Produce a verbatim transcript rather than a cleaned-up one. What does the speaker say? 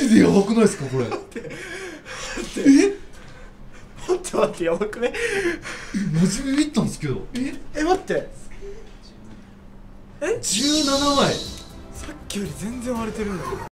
ジでやばくないですかこれ。 待って待ってえ待って待って、やばくね。 マジビビったんですけど。ええ、待って、えじゅうななまい。 さっきより全然割れてるんだけど。